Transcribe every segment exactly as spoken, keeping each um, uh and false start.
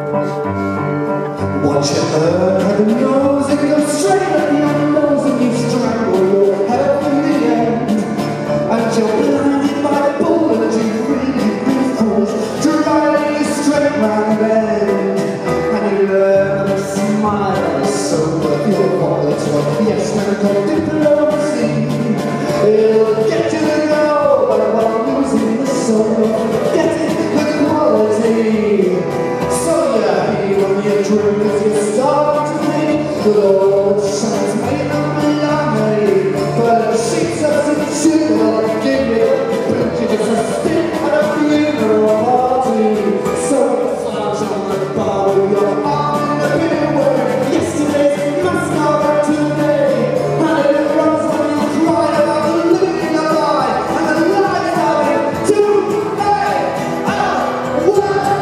Watch it burn at the nose, it goes straight at your nose, and you strangle your health in the end. And you're blinded by the bullet, you really breathe force, driving you straight round the bend. And you learn to smile so that your wallet's what yes, never called diplomacy. It'll get you to go, but while losing the soul, getting the quality. So yeah, when you drink as you start to think, the Lord shines made of melody, but sheets of some sugar give you a pinch, it's a stick at a funeral party. So it flash on the bar with your arm in the beer where yesterday's mascot today, and it runs when you cry about living a lie, and the lie's going to fade away.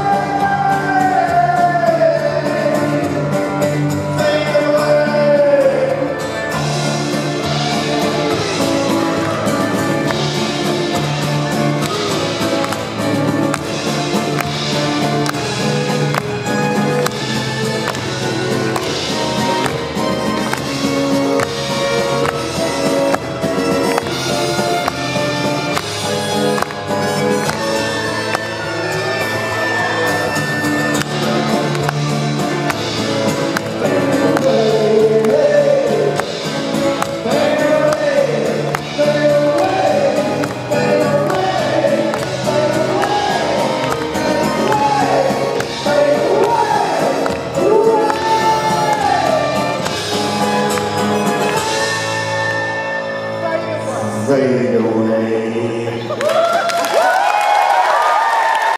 Fade away.